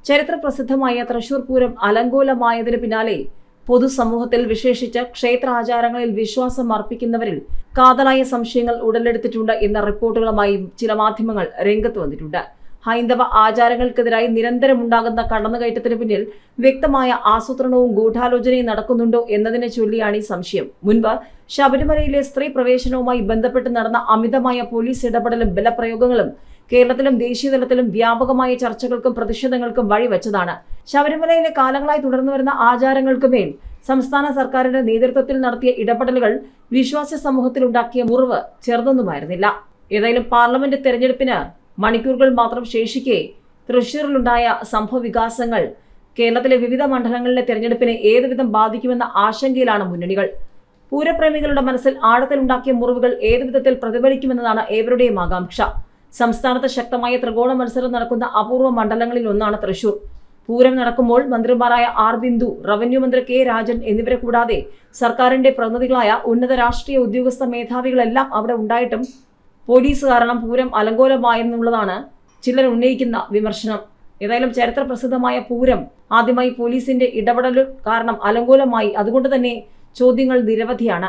ചരിത്രപ്രസിദ്ധമായ തൃശൂർ പൂരം അലങ്കോലമായതിനു പിന്നാലെ പൊതുസമൂഹത്തിൽ വിശേഷിച്ച് ക്ഷേത്രാചാരങ്ങളിൽ വിശ്വാസം അർപ്പിക്കുന്നവരിൽ കാതലായ സംശയങ്ങൾ ഉടലെടുത്തിട്ടുണ്ട് എന്ന റിപ്പോർട്ടുകളുമായി ചില മാധ്യമങ്ങൾ രംഗത്ത് വന്നിട്ടുണ്ട്. ഹൈന്ദവ ആചാരങ്ങൾക്കെതിരായി നിരന്തരമുണ്ടാകുന്ന കടന്നുകയറ്റത്തിന് പിന്നിൽ വ്യക്തമായ ആസൂത്രണവും ഗൂഢാലോചനയും നടക്കുന്നുണ്ടോ എന്നതിനെ ചൊല്ലിയാണ് ഈ സംശയം. മുൻപ് ശബരിമലയിലെ സ്ത്രീ പ്രവേശനവുമായി ബന്ധപ്പെട്ട് നടന്ന അമിതമായ പോലീസ് ഇടപെടലും ബലപ്രയോഗങ്ങളും കേരളത്തിലും ദേശീയതലത്തിലും വ്യാപകമായ ചർച്ചകൾക്കും പ്രതിഷേധങ്ങൾക്കും വഴിവെച്ചതാണ്. ശബരിമലയിലെ കാലങ്ങളായി തുടർന്നുവരുന്ന ആചാരങ്ങൾക്കുമേൽ സംസ്ഥാന സർക്കാരിന്റെ നേതൃത്വത്തിൽ നടത്തിയ ഇടപെടലുകൾ വിശ്വാസ സമൂഹത്തിലുണ്ടാക്കിയ മുറിവ് ചെറുതൊന്നുമായിരുന്നില്ല. ഏതായാലും പാർലമെന്റ് തെരഞ്ഞെടുപ്പിന് മണിക്കൂറുകൾ മാത്രം ശേഷിക്കെ തൃശൂരിലുണ്ടായ സംഭവവികാസങ്ങൾ കേരളത്തിലെ വിവിധ മണ്ഡലങ്ങളിലെ തെരഞ്ഞെടുപ്പിനെ ഏതുവിധം ബാധിക്കുമെന്ന ആശങ്കയിലാണ് മുന്നണികൾ. പൂരപ്രേമികളുടെ മനസ്സിൽ ആഴത്തിലുണ്ടാക്കിയ മുറിവുകൾ ഏതുവിധത്തിൽ പ്രതിഫലിക്കുമെന്നതാണ് ഏവരുടെയും ആകാംക്ഷ. സംസ്ഥാനത്ത് ശക്തമായ ത്രികോണ മത്സരം നടക്കുന്ന അപൂർവ മണ്ഡലങ്ങളിൽ ഒന്നാണ് തൃശൂർ. പൂരം നടക്കുമ്പോൾ മന്ത്രിമാരായ ആർ ബിന്ദു, റവന്യൂ മന്ത്രി കെ രാജൻ എന്നിവരെ കൂടാതെ സർക്കാരിന്റെ പ്രതിനിധികളായ ഉന്നത രാഷ്ട്രീയ ഉദ്യോഗസ്ഥ മേധാവികളെല്ലാം അവിടെ ഉണ്ടായിട്ടും പോലീസ് കാരണം പൂരം അലങ്കോലമായെന്നുള്ളതാണ് ചിലർ ഉന്നയിക്കുന്ന വിമർശനം. ഏതായാലും ചരിത്രപ്രസിദ്ധമായ പൂരം ആദ്യമായി പോലീസിന്റെ ഇടപെടൽ കാരണം അലങ്കോലമായി. അതുകൊണ്ട് തന്നെ ചോദ്യങ്ങൾ നിരവധിയാണ്.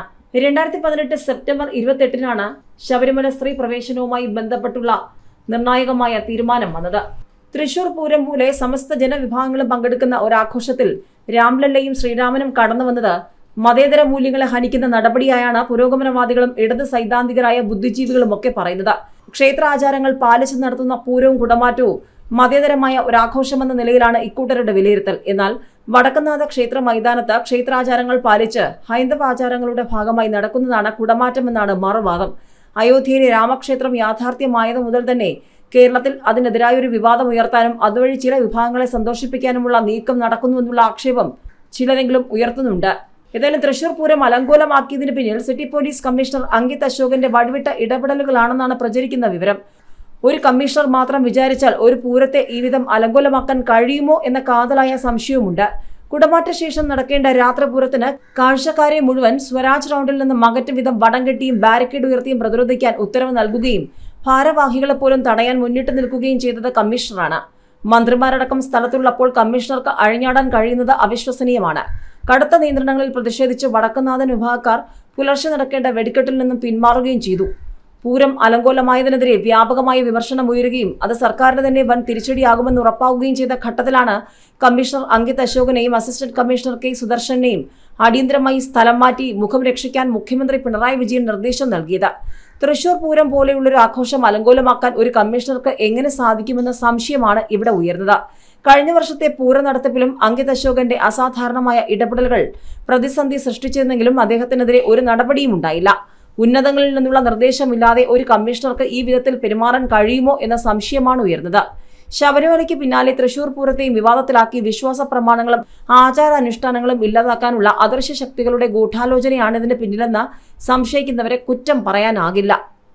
2018 സെപ്റ്റംബർ 28-നാണ് ശബരിമല സ്ത്രീ പ്രവേശനവുമായി ബന്ധപ്പെട്ടുള്ള നിർണായകമായ തീരുമാനം വന്നത്. തൃശൂർ പൂരം പോലെ സമസ്ത ജനവിഭാഗങ്ങളും പങ്കെടുക്കുന്ന ഒരാഘോഷത്തിൽ രാംലല്ലയും ശ്രീരാമനും കടന്നു വന്നത് മതേതര മൂല്യങ്ങളെ ഹനിക്കുന്ന നടപടിയായാണ് പുരോഗമനവാദികളും ഇടത് സൈദ്ധാന്തികരായ ബുദ്ധിജീവികളും ഒക്കെ പറയുന്നത്. ക്ഷേത്രാചാരങ്ങൾ പാലിച്ചു നടത്തുന്ന പൂരവും കുടമാറ്റവും മതേതരമായ ഒരാഘോഷമെന്ന നിലയിലാണ് ഇക്കൂട്ടരുടെ വിലയിരുത്തൽ. എന്നാൽ വടക്കനാഥ ക്ഷേത്ര മൈതാനത്ത് ക്ഷേത്രാചാരങ്ങൾ പാലിച്ച് ഹൈന്ദവ ആചാരങ്ങളുടെ ഭാഗമായി നടക്കുന്നതാണ് കുടമാറ്റമെന്നാണ് മറുവാദം. അയോധ്യയിലെ രാമക്ഷേത്രം യാഥാർത്ഥ്യമായത് മുതൽ തന്നെ കേരളത്തിൽ അതിനെതിരായൊരു വിവാദം ഉയർത്താനും അതുവഴി ചില വിഭാഗങ്ങളെ സന്തോഷിപ്പിക്കാനുമുള്ള നീക്കം നടക്കുന്നുവെന്നുള്ള ആക്ഷേപം ചിലരെങ്കിലും ഉയർത്തുന്നുണ്ട്. ഏതായാലും തൃശൂർ പൂരം അലങ്കോലമാക്കിയതിന് പിന്നിൽ സിറ്റി പോലീസ് കമ്മീഷണർ അങ്കിത് അശോകന്റെ വഴിവിട്ട ഇടപെടലുകളാണെന്നാണ് പ്രചരിക്കുന്ന വിവരം. ഒരു കമ്മീഷണർ മാത്രം വിചാരിച്ചാൽ ഒരു പൂരത്തെ ഈ വിധം അലങ്കോലമാക്കാൻ കഴിയുമോ എന്ന കാതലായ സംശയവുമുണ്ട്. കുടമാറ്റ ശേഷം നടക്കേണ്ട രാത്രിപൂരത്തിന് കാഴ്ചക്കാരെ മുഴുവൻ സ്വരാജ് റൗണ്ടിൽ നിന്ന് മകറ്റും വിധം വടം കെട്ടിയും ബാരിക്കേഡ് ഉയർത്തിയും പ്രതിരോധിക്കാൻ ഉത്തരവ് നൽകുകയും ഭാരവാഹികളെ പോലും തടയാൻ മുന്നിട്ട് നിൽക്കുകയും ചെയ്തത് കമ്മീഷണറാണ്. മന്ത്രിമാരടക്കം സ്ഥലത്തുള്ളപ്പോൾ കമ്മീഷണർക്ക് അഴിഞ്ഞാടാൻ കഴിയുന്നത് അവിശ്വസനീയമാണ്. കടുത്ത നിയന്ത്രണങ്ങളിൽ പ്രതിഷേധിച്ച് വടക്കുന്നാഥൻ വിഭാഗക്കാർ പുലർച്ചെ നടക്കേണ്ട വെടിക്കെട്ടിൽ നിന്നും പിന്മാറുകയും ചെയ്തു. പൂരം അലങ്കോലമായതിനെതിരെ വ്യാപകമായ വിമർശനം ഉയരുകയും അത് സർക്കാരിന് തന്നെ വൻ തിരിച്ചടിയാകുമെന്ന് ഉറപ്പാവുകയും ചെയ്ത ഘട്ടത്തിലാണ് കമ്മീഷണർ അങ്കിത് അശോകനെയും അസിസ്റ്റന്റ് കമ്മീഷണർ കെ സുദർശനെയും അടിയന്തരമായി സ്ഥലം മാറ്റി മുഖം രക്ഷിക്കാൻ മുഖ്യമന്ത്രി പിണറായി വിജയൻ നിർദ്ദേശം നൽകിയത്. തൃശൂർ പൂരം പോലെയുള്ളൊരു ആഘോഷം അലങ്കോലമാക്കാൻ ഒരു കമ്മീഷണർക്ക് എങ്ങനെ സാധിക്കുമെന്ന സംശയമാണ് ഇവിടെ ഉയർന്നത്. കഴിഞ്ഞ വർഷത്തെ പൂര നടത്തിപ്പിലും അങ്കിത് അശോകന്റെ അസാധാരണമായ ഇടപെടലുകൾ പ്രതിസന്ധി സൃഷ്ടിച്ചിരുന്നെങ്കിലും അദ്ദേഹത്തിനെതിരെ ഒരു നടപടിയും ഉണ്ടായില്ല. ഉന്നതങ്ങളിൽ നിന്നുള്ള നിർദ്ദേശമില്ലാതെ ഒരു കമ്മീഷണർക്ക് ഈ വിധത്തിൽ പെരുമാറാൻ കഴിയുമോ എന്ന സംശയമാണ് ഉയർന്നത്. ശബരിമലയ്ക്ക് പിന്നാലെ തൃശൂർ പൂരത്തെയും വിവാദത്തിലാക്കി വിശ്വാസ പ്രമാണങ്ങളും ആചാരാനുഷ്ഠാനങ്ങളും ഇല്ലാതാക്കാനുള്ള അദൃശ്യ ശക്തികളുടെ ഗൂഢാലോചനയാണ് ഇതിന് പിന്നിലെന്ന് സംശയിക്കുന്നവരെ കുറ്റം പറയാനാകില്ല.